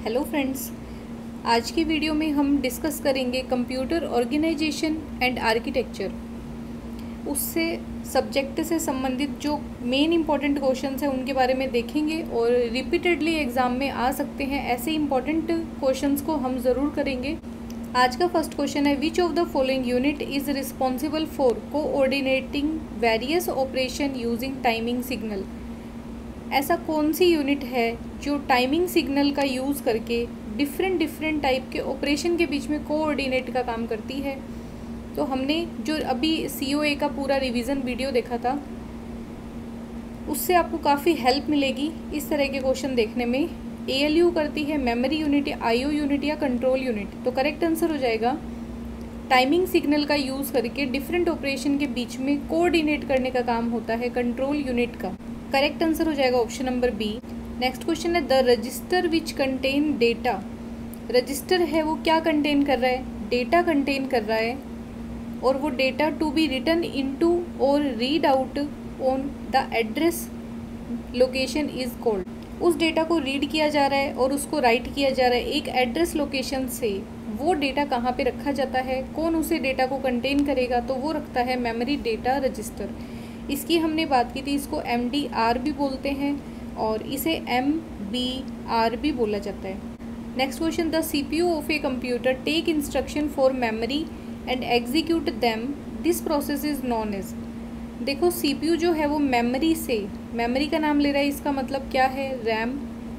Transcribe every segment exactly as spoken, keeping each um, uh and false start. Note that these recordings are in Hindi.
हेलो फ्रेंड्स, आज की वीडियो में हम डिस्कस करेंगे कंप्यूटर ऑर्गेनाइजेशन एंड आर्किटेक्चर। उससे सब्जेक्ट से संबंधित जो मेन इंपॉर्टेंट क्वेश्चंस हैं उनके बारे में देखेंगे और रिपीटेडली एग्ज़ाम में आ सकते हैं ऐसे इंपॉर्टेंट क्वेश्चंस को हम ज़रूर करेंगे। आज का फर्स्ट क्वेश्चन है, which of the following unit is responsible for coordinating various operation using timing signal. ऐसा कौन सी यूनिट है जो टाइमिंग सिग्नल का यूज़ करके डिफरेंट डिफरेंट टाइप के ऑपरेशन के बीच में कोऑर्डिनेट का काम करती है। तो हमने जो अभी सी ओ ए का पूरा रिवीजन वीडियो देखा था उससे आपको काफ़ी हेल्प मिलेगी इस तरह के क्वेश्चन देखने में। ए एल यू करती है memory unit, I O unit या कंट्रोल यूनिट। तो करेक्ट आंसर हो जाएगा टाइमिंग सिग्नल का यूज़ करके डिफरेंट ऑपरेशन के बीच में कोऑर्डिनेट करने का काम होता है कंट्रोल यूनिट का। करेक्ट आंसर हो जाएगा option number B. Next question है, the register which contain data. Register है वो क्या कंटेन कर रहा है? डेटा कंटेन कर रहा है, और वो data to be written into or read out on the address location is called. उस डेटा को रीड किया जा रहा है और उसको राइट किया जा रहा है एक एड्रेस लोकेशन से। वो डेटा कहाँ पे रखा जाता है, कौन उसे डेटा को कंटेन करेगा? तो वो रखता है मेमोरी डेटा रजिस्टर। इसकी हमने बात की थी, इसको एम डी आर भी बोलते हैं और इसे एम बी आर भी बोला जाता है। Next question, the C P U of a computer take instruction for memory and execute them, this process is known as. देखो सी पी यू जो है वो मेमोरी से, मेमोरी का नाम ले रहा है, इसका मतलब क्या है? रैम।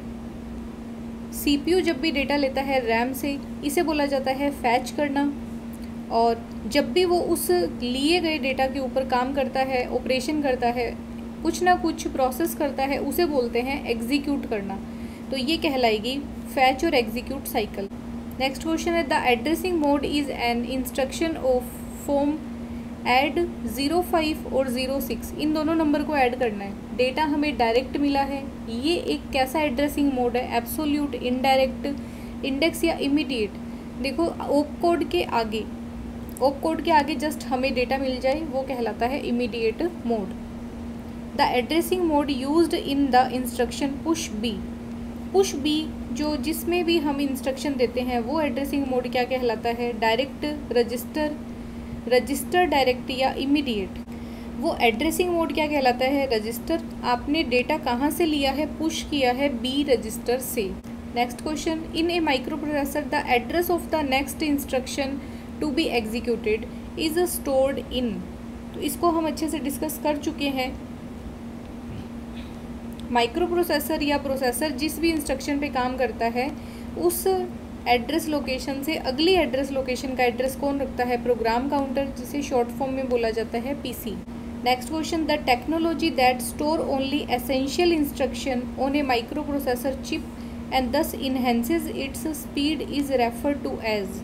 सी पी यू जब भी डेटा लेता है रैम से, इसे बोला जाता है फैच करना। और जब भी वो उस लिए गए डेटा के ऊपर काम करता है, ऑपरेशन करता है, कुछ ना कुछ प्रोसेस करता है, उसे बोलते हैं एग्जीक्यूट करना। तो ये कहलाएगी फैच और एग्जीक्यूट साइकिल। नेक्स्ट क्वेश्चन है, the addressing mode is an instruction of form add zero five और ज़ीरो सिक्स। इन दोनों नंबर को ऐड करना है। डेटा हमें डायरेक्ट मिला है, ये एक कैसा एड्रेसिंग मोड है? एब्सोल्यूट, इनडायरेक्ट, इंडेक्स या इमीडिएट। देखो ओप कोड के आगे, ओप कोड के आगे जस्ट हमें डेटा मिल जाए वो कहलाता है immediate mode. The addressing mode used in the instruction push B. Push B जो जिसमें भी हम इंस्ट्रक्शन देते हैं वो एड्रेसिंग मोड क्या कहलाता है? डायरेक्ट, रजिस्टर, रजिस्टर डायरेक्ट या इमीडिएट। वो एड्रेसिंग मोड क्या कहलाता है? रजिस्टर। आपने डेटा कहाँ से लिया है? पुश किया है बी रजिस्टर से। Next question, in a microprocessor the address of the next instruction to be executed is stored in. तो इसको हम अच्छे से डिस्कस कर चुके हैं। माइक्रो प्रोसेसर या प्रोसेसर जिस भी इंस्ट्रक्शन पे काम करता है उस एड्रेस लोकेशन से अगली एड्रेस लोकेशन का एड्रेस कौन रखता है? प्रोग्राम काउंटर, जिसे शॉर्ट फॉर्म में बोला जाता है P C. Next question, the technology that store only essential instruction on a microprocessor chip and thus enhances its speed is referred to as.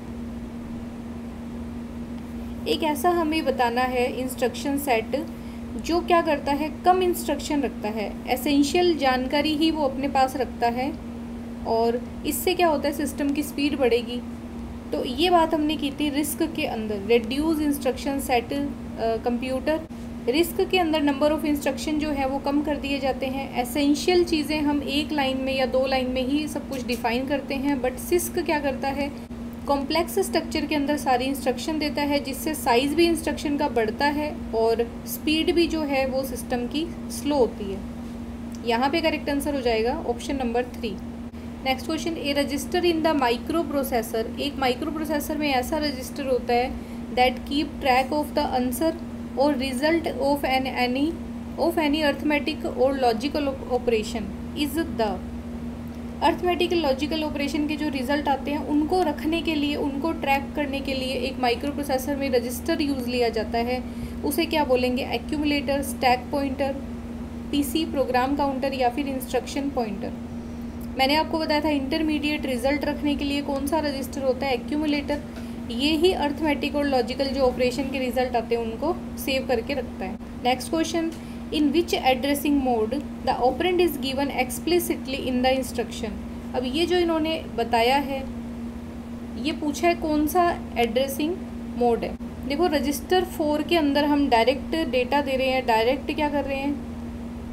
एक ऐसा हमें बताना है इंस्ट्रक्शन सेट जो क्या करता है? कम इंस्ट्रक्शन रखता है, एसेंशियल जानकारी ही वो अपने पास रखता है, और इससे क्या होता है? सिस्टम की स्पीड बढ़ेगी। तो ये बात हमने की थी रिस्क के अंदर, reduce instruction set computer. RISC के अंदर नंबर ऑफ इंस्ट्रक्शन जो है वो कम कर दिए जाते हैं। एसेंशियल चीज़ें हम एक लाइन में या दो लाइन में ही सब कुछ डिफाइन करते हैं, बट सिस्क क्या करता है? कॉम्प्लेक्स स्ट्रक्चर के अंदर सारी इंस्ट्रक्शन देता है, जिससे साइज़ भी इंस्ट्रक्शन का बढ़ता है और स्पीड भी जो है वो सिस्टम की स्लो होती है। यहाँ पे करेक्ट आंसर हो जाएगा option number three. Next question, a register in the microprocessor. एक माइक्रो प्रोसेसर में ऐसा रजिस्टर होता है that keep track of the answer or result of an any of any arithmetic और logical operation is the. Arithmetical logical operation के जो रिजल्ट आते हैं उनको रखने के लिए, उनको ट्रैक करने के लिए एक माइक्रो प्रोसेसर में रजिस्टर यूज़ लिया जाता है। उसे क्या बोलेंगे? Accumulator, stack pointer, PC, program counter या फिर इंस्ट्रक्शन पॉइंटर। मैंने आपको बताया था इंटरमीडिएट रिजल्ट रखने के लिए कौन सा रजिस्टर होता है? एक्यूमुलेटर। ये ही अर्थमेटिक और लॉजिकल जो ऑपरेशन के रिजल्ट आते हैं उनको सेव करके रखता है। Next question, in which addressing mode the operand is given explicitly in the instruction. अब ये जो इन्होंने बताया है, ये पूछा है कौन सा एड्रेसिंग मोड है। देखो रजिस्टर फोर के अंदर हम डायरेक्ट डेटा दे रहे हैं, डायरेक्ट क्या कर रहे हैं?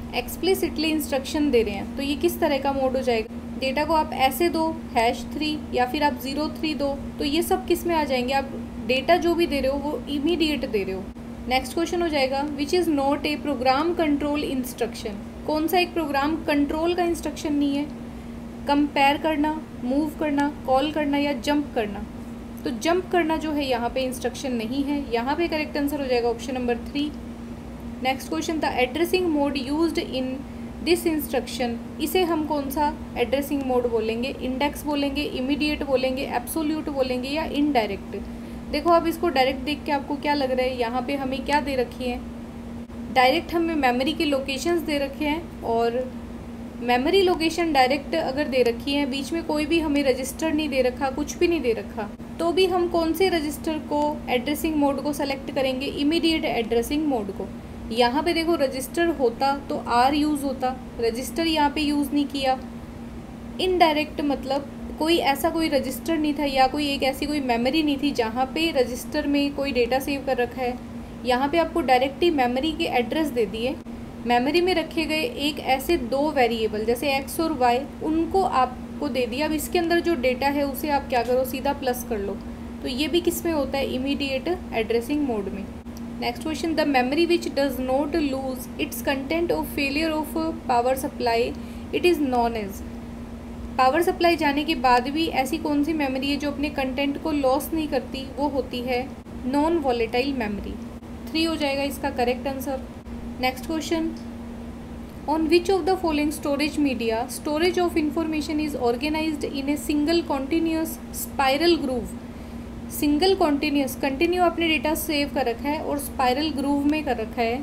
एक्सप्लिसिटली इंस्ट्रक्शन दे रहे हैं, तो ये किस तरह का मोड हो जाएगा? डेटा को आप ऐसे दो हैश थ्री या फिर आप ज़ीरो थ्री दो, तो ये सब किस में आ जाएंगे? आप डेटा जो भी दे रहे हो वो इमीडिएट दे रहे हो। नेक्स्ट क्वेश्चन हो जाएगा which is not a program control instruction. कौन सा एक प्रोग्राम कंट्रोल का इंस्ट्रक्शन नहीं है? कंपेयर करना, मूव करना, कॉल करना या जंप करना। तो जंप करना जो है यहाँ पे इंस्ट्रक्शन नहीं है, यहाँ पे करेक्ट आंसर हो जाएगा option number three. Next question the addressing mode used in this instruction. इसे हम कौन सा एड्रेसिंग मोड बोलेंगे? इंडेक्स बोलेंगे, इमीडिएट बोलेंगे, एब्सोल्यूट बोलेंगे या इनडायरेक्ट? देखो अब इसको डायरेक्ट देख के आपको क्या लग रहा है? यहाँ पे हमें क्या दे रखी है? डायरेक्ट हमें मेमोरी के लोकेशंस दे रखे हैं, और मेमोरी लोकेशन डायरेक्ट अगर दे रखी है, बीच में कोई भी हमें रजिस्टर नहीं दे रखा, कुछ भी नहीं दे रखा, तो भी हम कौन से रजिस्टर को एड्रेसिंग मोड को सेलेक्ट करेंगे? इमीडिएट एड्रेसिंग मोड को। यहाँ पे देखो रजिस्टर होता तो आर यूज़ होता, रजिस्टर यहाँ पे यूज़ नहीं किया। इनडायरेक्ट मतलब कोई ऐसा कोई रजिस्टर नहीं था या कोई एक ऐसी कोई मेमोरी नहीं थी जहाँ पे रजिस्टर में कोई डेटा सेव कर रखा है। यहाँ पे आपको डायरेक्टली मेमोरी के एड्रेस दे दिए। मेमोरी में रखे गए एक ऐसे दो वेरिएबल जैसे एक्स और वाई, उनको आपको दे दिया। अब इसके अंदर जो डेटा है उसे आप क्या करो? सीधा प्लस कर लो। तो ये भी किस में होता है? इमीडिएट एड्रेसिंग मोड में। Next question the memory which does not lose its content of failure of power supply it is known as. Power supply जाने के बाद भी ऐसी कौन सी मेमोरी है जो अपने कंटेंट को लॉस नहीं करती? वो होती है नॉन वॉलेटाइल मेमोरी। थ्री हो जाएगा इसका correct answer. Next question on which of the following storage media storage of information is organised in a single continuous spiral groove. Single continuous continue आपने डेटा सेव कर रखा है और स्पाइरल ग्रूव में कर रखा है।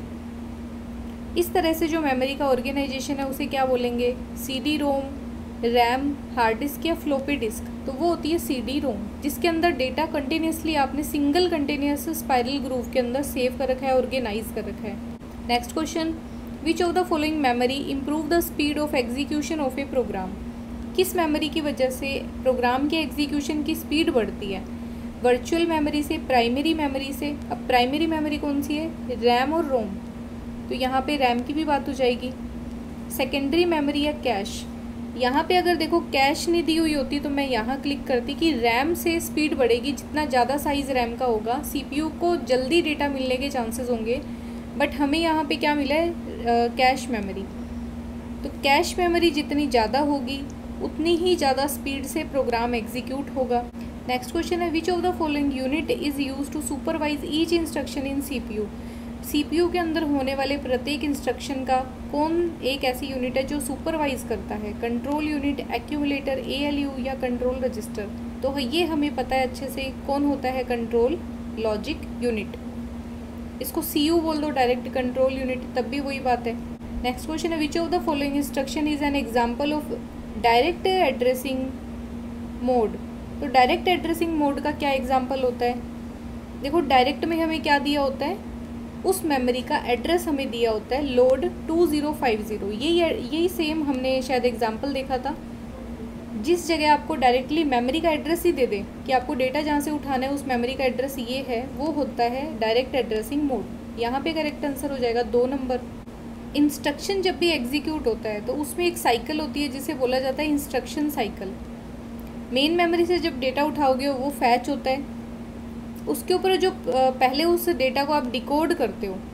इस तरह से जो मेमोरी का ऑर्गेनाइजेशन है उसे क्या बोलेंगे? C D ROM, RAM, hard disk या फ्लोपी डिस्क। तो वो होती है सी डी रोम, जिसके अंदर डेटा कंटिन्यूसली आपने सिंगल कंटिन्यूस स्पाइरल ग्रूव के अंदर सेव कर रखा है, ऑर्गेनाइज कर रखा है। Next question which of the following memory improve the speed of execution of a program. किस मेमोरी की वजह से प्रोग्राम के एग्जीक्यूशन की स्पीड बढ़ती है? वर्चुअल मेमोरी से, प्राइमरी मेमोरी से। अब प्राइमरी मेमोरी कौन सी है? रैम और रोम, तो यहाँ पे रैम की भी बात हो जाएगी। सेकेंडरी मेमोरी या कैश। यहाँ पे अगर देखो कैश नहीं दी हुई होती तो मैं यहाँ क्लिक करती कि रैम से स्पीड बढ़ेगी, जितना ज़्यादा साइज़ रैम का होगा सीपीयू को जल्दी डेटा मिलने के चांसेस होंगे। बट हमें यहाँ पे क्या मिला है? Cache memory. तो कैश मेमोरी जितनी ज़्यादा होगी उतनी ही ज़्यादा स्पीड से प्रोग्राम एग्जीक्यूट होगा। नेक्स्ट क्वेश्चन है which of the following unit is use to supervise each instruction in CPU. CPU के अंदर होने वाले प्रत्येक इंस्ट्रक्शन का कौन एक ऐसी यूनिट है जो सुपरवाइज करता है? कंट्रोल यूनिट, एक्यूमुलेटर, एएलयू या कंट्रोल रजिस्टर। तो ये हमें पता है अच्छे से कौन होता है? Control logic unit. इसको सीयू बोल दो डायरेक्ट कंट्रोल यूनिट, तब भी वही बात है। नेक्स्ट क्वेश्चन है which of the following instruction is an example of direct addressing mode. तो डायरेक्ट एड्रेसिंग मोड का क्या एग्जाम्पल होता है? देखो डायरेक्ट में हमें क्या दिया होता है? उस मेमोरी का एड्रेस हमें दिया होता है load to zero five zero. यही यही सेम हमने शायद एग्जाम्पल देखा था। जिस जगह आपको डायरेक्टली मेमोरी का एड्रेस ही दे दे कि आपको डेटा जहाँ से उठाना है उस मेमोरी का एड्रेस ये है, वो होता है डायरेक्ट एड्रेसिंग मोड। यहाँ पे करेक्ट आंसर हो जाएगा दो नंबर। इंस्ट्रक्शन जब भी एग्जीक्यूट होता है तो उसमें एक साइकिल होती है जिसे बोला जाता है इंस्ट्रक्शन साइकिल। मेन मेमोरी से जब डेटा उठाओगे वो फैच होता है, उसके ऊपर जो पहले उस डेटा को आप डिकोड करते हो,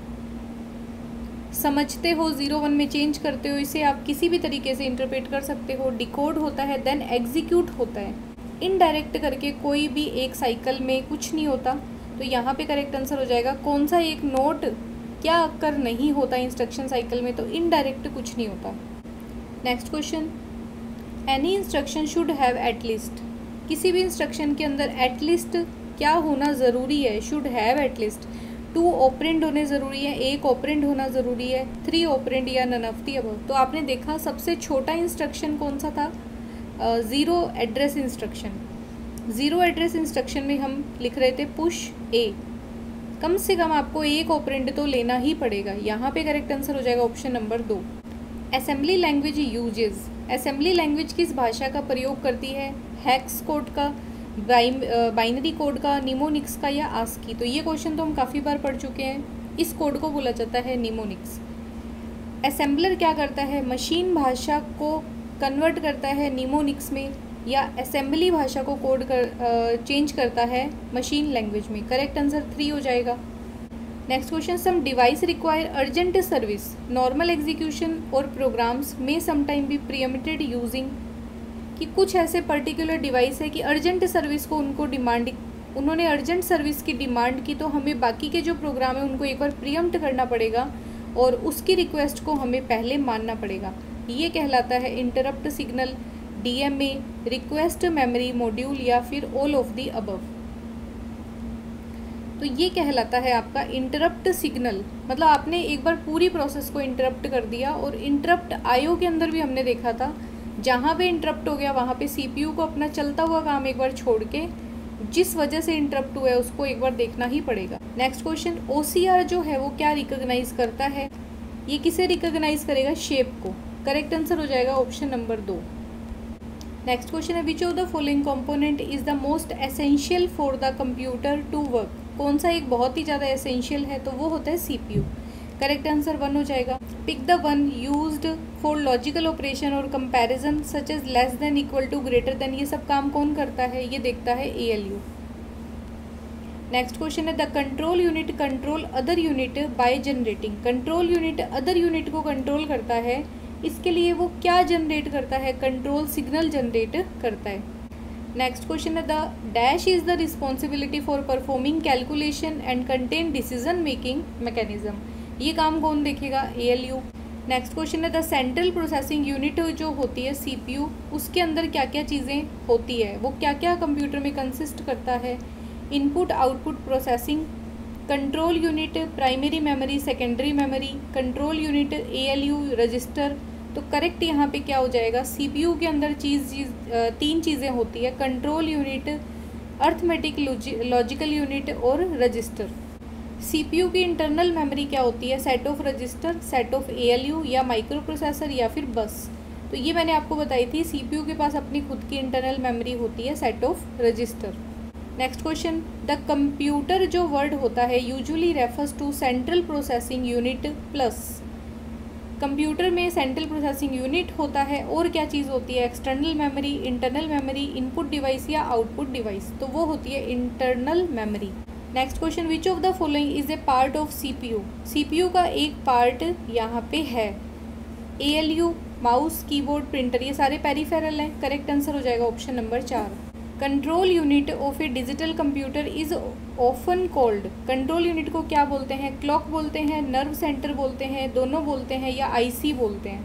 समझते हो, ज़ीरो वन में चेंज करते हो, इसे आप किसी भी तरीके से इंटरप्रेट कर सकते हो। डिकोड होता है, देन एग्जीक्यूट होता है। इनडायरेक्ट करके कोई भी एक साइकिल में कुछ नहीं होता। तो यहाँ पे करेक्ट आंसर हो जाएगा कौन सा एक नोट क्या कर नहीं होता इंस्ट्रक्शन साइकिल में? तो इनडायरेक्ट कुछ नहीं होता। Next question any instruction should have at least. किसी भी इंस्ट्रक्शन के अंदर एटलीस्ट क्या होना ज़रूरी है? Should have at least. Two operand होने ज़रूरी है, एक ऑपरेंड होना ज़रूरी है, थ्री ऑपरेंड या नन ऑफ द अबव। तो आपने देखा सबसे छोटा इंस्ट्रक्शन कौन सा था? Zero address instruction. Zero address instruction में हम लिख रहे थे पुश ए। कम से कम आपको एक ऑपरेंड तो लेना ही पड़ेगा। यहाँ पे करेक्ट आंसर हो जाएगा ऑप्शन नंबर दो। Assembly language uses. Assembly language किस भाषा का प्रयोग करती है? हेक्स कोड का, बाइनरी कोड का, निमोनिक्स का या आस्की। तो ये क्वेश्चन तो हम काफ़ी बार पढ़ चुके हैं। इस कोड को बोला जाता है निमोनिक्स। असेंबलर क्या करता है, मशीन भाषा को कन्वर्ट करता है निमोनिक्स में, या असेंबली भाषा को कोड कर चेंज करता है मशीन लैंग्वेज में। करेक्ट आंसर थ्री हो जाएगा। Next question, some device require urgent service, normal execution or programs may sometime be preempted using, कि कुछ ऐसे पर्टिकुलर डिवाइस है कि अर्जेंट सर्विस को उनको डिमांड उन्होंने अर्जेंट सर्विस की डिमांड की, तो हमें बाकी के जो प्रोग्राम है उनको एक बार प्रीएम्प्ट करना पड़ेगा और उसकी रिक्वेस्ट को हमें पहले मानना पड़ेगा। ये कहलाता है interrupt signal, DMA, request memory module, या फिर ऑल ऑफ द अबव। तो ये कहलाता है आपका इंटरप्ट सिग्नल, मतलब आपने एक बार पूरी प्रोसेस को इंटरप्ट कर दिया। और इंटरप्ट आईओ के अंदर भी हमने देखा था, जहाँ पे इंटरप्ट हो गया वहाँ पे सीपीयू को अपना चलता हुआ काम एक बार छोड़ के जिस वजह से इंटरप्ट हुआ है उसको एक बार देखना ही पड़ेगा। नेक्स्ट क्वेश्चन, ओसीआर जो है वो क्या रिकॉग्नाइज करता है, ये किसे रिकॉग्नाइज करेगा, शेप को। करेक्ट आंसर हो जाएगा ऑप्शन नंबर दो। नेक्स्ट क्वेश्चन है, which of the following component is the most essential for the computer to work, कौन सा एक बहुत ही ज़्यादा एसेंशियल है, तो वो होता है सीपीयू। करेक्ट आंसर वन हो जाएगा। Pick the one used for logical operation or comparison such as less than, equal to, greater than, ये सब काम कौन करता है, ये देखता है एएलयू। नेक्स्ट क्वेश्चन है, the control unit control other unit by generating, control unit other unit को कंट्रोल करता है, इसके लिए वो क्या जनरेट करता है, कंट्रोल सिग्नल जनरेट करता है। नेक्स्ट क्वेश्चन है, the dash is the responsibility for performing calculation and contain decision making mechanism, ये काम कौन देखेगा, एएलयू। नेक्स्ट क्वेश्चन है, द सेंट्रल प्रोसेसिंग यूनिट जो होती है सीपीयू, उसके अंदर क्या क्या चीज़ें होती है, वो क्या क्या कंप्यूटर में कंसिस्ट करता है, input output processing, control unit, primary memory, secondary memory, control unit, ALU, register. तो करेक्ट यहाँ पे क्या हो जाएगा, सीपीयू के अंदर चीज़ चीज तीन चीज़ें होती है, control unit, arithmetic logical unit और रजिस्टर। सीपीयू की इंटरनल मेमोरी क्या होती है, set of register, set of ALU, या माइक्रो प्रोसेसर, या फिर बस। तो ये मैंने आपको बताई थी, सीपीयू के पास अपनी खुद की इंटरनल मेमोरी होती है, set of register. Next question, the computer जो वर्ड होता है usually refers to central processing unit plus, computer में सेंट्रल प्रोसेसिंग यूनिट होता है और क्या चीज़ होती है, external memory, internal memory, input device या आउटपुट डिवाइस, तो वो होती है internal memory. Next question, which of the following is a part of CPU, CPU का एक पार्ट यहाँ पे है, एएलयू, माउस, कीबोर्ड, प्रिंटर, ये सारे पेरिफेरल हैं। करेक्ट आंसर हो जाएगा ऑप्शन नंबर चार। Control unit of a digital computer is often called, control unit को क्या बोलते हैं, क्लॉक बोलते हैं, नर्व सेंटर बोलते हैं, दोनों बोलते हैं, या आईसी बोलते हैं,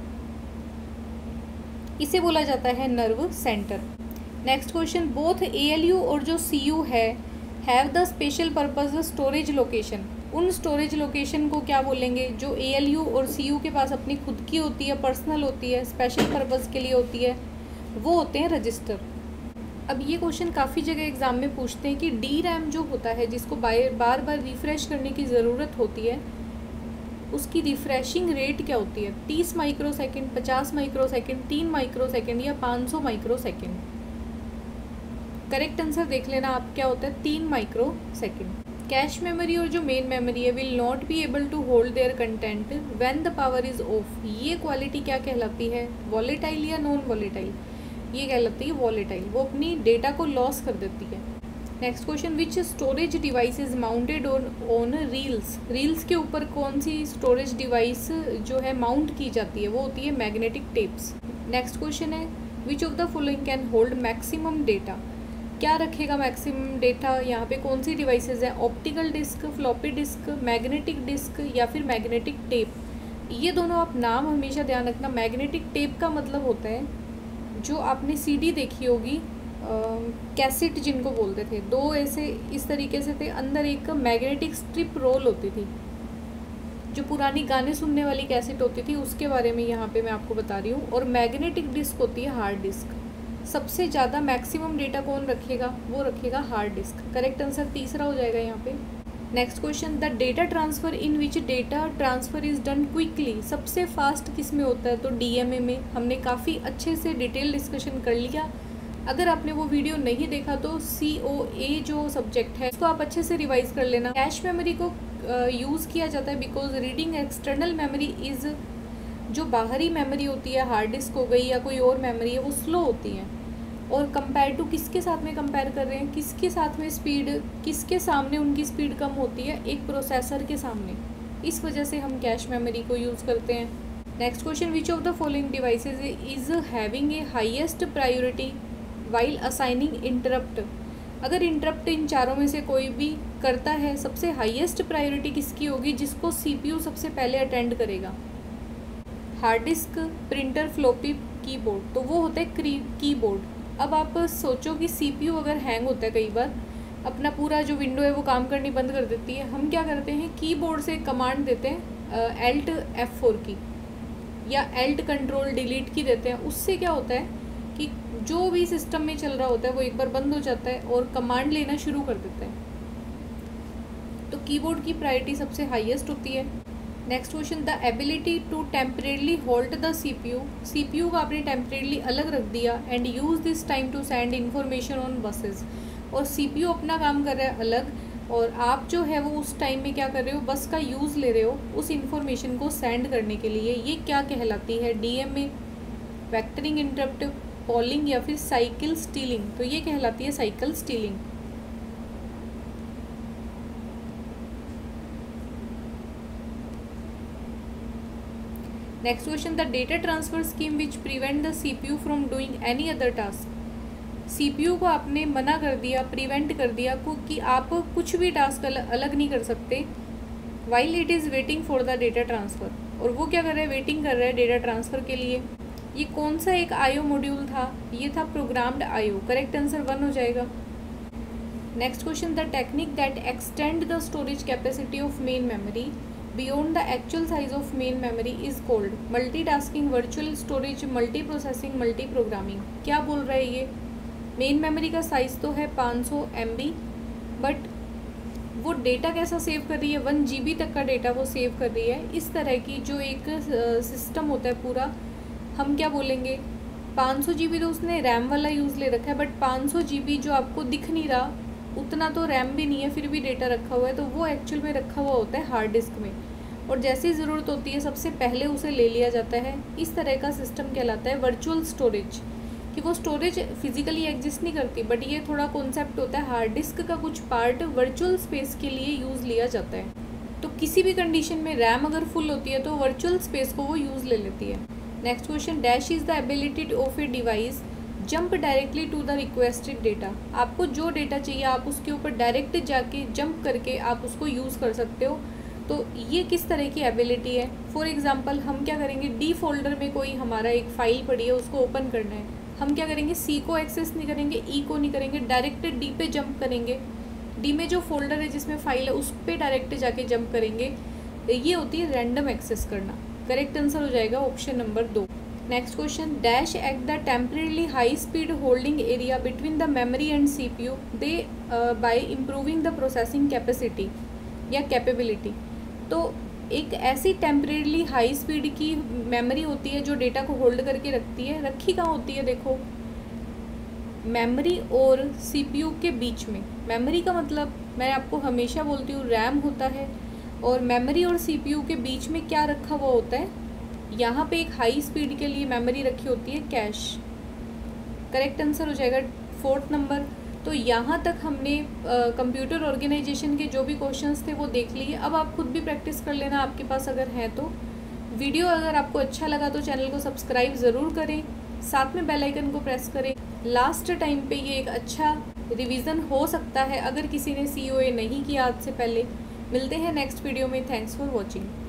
इसे बोला जाता है nerve centre. Next question, both ALU और जो सीयू है have the special purpose storage location, उन स्टोरेज लोकेशन को क्या बोलेंगे जो एएलयू और सीयू के पास अपनी खुद की होती है, पर्सनल होती है, स्पेशल पर्पज़ के लिए होती है, वो होते हैं रजिस्टर। अब ये क्वेश्चन काफ़ी जगह एग्जाम में पूछते हैं कि डी रैम जो होता है जिसको बार बार बार रिफ़्रेश करने की ज़रूरत होती है, उसकी रिफ़्रेशिंग रेट क्या होती है, तीस माइक्रो सेकेंड, पचास माइक्रो सेकेंड, तीन माइक्रो सेकेंड, या पाँच सौ माइक्रो सेकेंड। करेक्ट आंसर देख लेना आप, क्या होता है, तीन माइक्रो सेकेंड। कैश मेमोरी और जो मेन मेमोरी है will not be able to hold their content when the power is off, ये क्वालिटी क्या कहलाती है, वॉलेटाइल या नॉन वॉलेटाइल, ये कहलाती है वॉलेटाइल, वो अपनी डेटा को लॉस कर देती है। Next question, which storage device is mounted on on reels, reels के ऊपर कौन सी स्टोरेज डिवाइस जो है माउंट की जाती है, वो होती है मैग्नेटिक टेप्स। नेक्स्ट क्वेश्चन है, which of the following can hold maximum data, क्या रखेगा मैक्सिमम डेटा, यहाँ पे कौन सी डिवाइसेस हैं, optical disk, floppy disk, magnetic disk, या फिर मैग्नेटिक टेप। ये दोनों आप नाम हमेशा ध्यान रखना। मैग्नेटिक टेप का मतलब होता है जो आपने सीडी देखी होगी, कैसेट जिनको बोलते थे, दो ऐसे इस तरीके से थे, अंदर एक मैग्नेटिक स्ट्रिप रोल होती थी, जो पुरानी गाने सुनने वाली कैसेट होती थी, उसके बारे में यहाँ पे मैं आपको बता रही हूँ। और मैग्नेटिक डिस्क होती है हार्ड डिस्क। सबसे ज़्यादा मैक्सिमम डेटा कौन रखेगा, वो रखेगा हार्ड डिस्क। करेक्ट आंसर तीसरा हो जाएगा यहाँ पे। Next question, the data transfer in which data transfer is done quickly, सबसे फास्ट किस में होता है, तो डीएमए में। हमने काफ़ी अच्छे से डिटेल डिस्कशन कर लिया। अगर आपने वो वीडियो नहीं देखा तो सी ओ ए जो सब्जेक्ट है उसको आप अच्छे से रिवाइज कर लेना। कैश मेमोरी को यूज़ किया जाता है because reading external memory is जो बाहरी मेमोरी होती है, हार्ड डिस्क हो गई या कोई और मेमोरी है, वो स्लो होती हैं। और कंपेयर टू किसके साथ में कंपेयर कर रहे हैं, किसके साथ में स्पीड, किसके सामने उनकी स्पीड कम होती है, एक प्रोसेसर के सामने। इस वजह से हम कैश मेमोरी को यूज़ करते हैं। Next question, which of the following devices is having a highest priority while assigning interrupt. अगर इंटरप्ट इन चारों में से कोई भी करता है, सबसे हाईएस्ट प्रायोरिटी किसकी होगी, जिसको सीपीयू सबसे पहले अटेंड करेगा। Hard disk, printer, floppy, keyboard. तो वो होता है कीबोर्ड। अब आप सोचो कि सीपीयू अगर हैंग होता है कई बार, अपना पूरा जो विंडो है वो काम करनी बंद कर देती है, हम क्या करते हैं, कीबोर्ड से कमांड देते हैं, एल्ट एफ फोर की या एल्ट कंट्रोल डिलीट की देते हैं। उससे क्या होता है कि जो भी सिस्टम में चल रहा होता है वो एक बार बंद हो जाता है और कमांड लेना शुरू कर देता है। तो कीबोर्ड की प्रायोरिटी सबसे हाईएस्ट होती है। Next question, the ability to temporarily hold the CPU. CPU का आपने टेम्परेरली अलग रख दिया and use this time to send information on buses. और सीपीयू अपना काम कर रहा है अलग, और आप जो है वो उस टाइम में क्या कर रहे हो, बस का यूज़ ले रहे हो उस इन्फॉर्मेशन को सेंड करने के लिए। ये क्या कहलाती है, डीएमए, वेक्टरिंग इंटरप्ट, पॉलिंग या फिर साइकिल स्टीलिंग। तो ये कहलाती है cycle stealing. Next question, the data transfer scheme which prevent the CPU from doing any other task. CPU को आपने मना कर दिया, प्रिवेंट कर दिया कि आप कुछ भी टास्क अलग नहीं कर सकते, while it is waiting for the data transfer. और वो क्या कर रहा है, वेटिंग कर रहा है डेटा ट्रांसफ़र के लिए। ये कौन सा एक आईओ मॉड्यूल था, ये था programmed IO. Correct answer one हो जाएगा। Next question, the technique that extend the storage capacity of main memory beyond the actual size of main memory is called multitasking, virtual storage, multi processing, multi programming. क्या बोल रहा है ये, मेन मेमोरी का साइज़ तो है पाँच सौ एम बी, बट वो डेटा कैसा सेव कर रही है, वन जी बी तक का डेटा वो सेव कर रही है। इस तरह की जो एक सिस्टम होता है पूरा, हम क्या बोलेंगे, पाँच सौ जी बी तो उसने रैम वाला यूज़ ले रखा है, बट पाँच सौ जी बी जो आपको दिख नहीं रहा, उतना तो रैम भी नहीं है, फिर भी डेटा रखा हुआ है, तो वो एक्चुअल में रखा हुआ होता है हार्ड डिस्क में। और जैसी ज़रूरत होती है सबसे पहले उसे ले लिया जाता है। इस तरह का सिस्टम कहलाता है वर्चुअल स्टोरेज, कि वो स्टोरेज फिजिकली एग्जिस्ट नहीं करती, बट ये थोड़ा कॉन्सेप्ट होता है, हार्ड डिस्क का कुछ पार्ट वर्चुअल स्पेस के लिए यूज़ लिया जाता है। तो किसी भी कंडीशन में रैम अगर फुल होती है तो वर्चुअल स्पेस को वो यूज़ ले लेती है। Next question, dash is the ability of a device jump directly to the requested data. आपको जो डेटा चाहिए आप उसके ऊपर डायरेक्ट जाके जंप करके आप उसको यूज़ कर सकते हो। तो ये किस तरह की एबिलिटी है, फॉर एग्जांपल हम क्या करेंगे, डी फोल्डर में कोई हमारा एक फ़ाइल पड़ी है, उसको ओपन करना है, हम क्या करेंगे, सी को एक्सेस नहीं करेंगे, ई को नहीं करेंगे, डायरेक्ट डी पे जंप करेंगे। डी में जो फोल्डर है जिसमें फाइल है उस पर डायरेक्ट जाके जंप करेंगे। ये होती है रैंडम एक्सेस करना। करेक्ट आंसर हो जाएगा ऑप्शन नंबर दो। Next question, dash act the temporarily high speed holding area between the memory and CPU they by improving the processing capacity या कैपेबिलिटी। तो एक ऐसी टेम्परेरली हाई स्पीड की मेमोरी होती है जो डेटा को होल्ड करके रखती है। रखी कहाँ होती है, देखो मेमोरी और सीपीयू के बीच में। मेमोरी का मतलब मैं आपको हमेशा बोलती हूँ रैम होता है, और मेमोरी और सीपीयू के बीच में क्या रखा हुआ होता है, यहाँ पे एक हाई स्पीड के लिए मेमोरी रखी होती है कैश। करेक्ट आंसर हो जाएगा फोर्थ नंबर। तो यहाँ तक हमने कंप्यूटर ऑर्गेनाइजेशन के जो भी क्वेश्चंस थे वो देख लिए। अब आप खुद भी प्रैक्टिस कर लेना आपके पास अगर है तो। वीडियो अगर आपको अच्छा लगा तो चैनल को सब्सक्राइब ज़रूर करें, साथ में बेल आइकन को प्रेस करें। लास्ट टाइम पे ये एक अच्छा रिवीजन हो सकता है अगर किसी ने सी ओ ए नहीं किया आज से पहले। मिलते हैं नेक्स्ट वीडियो में। Thanks for watching.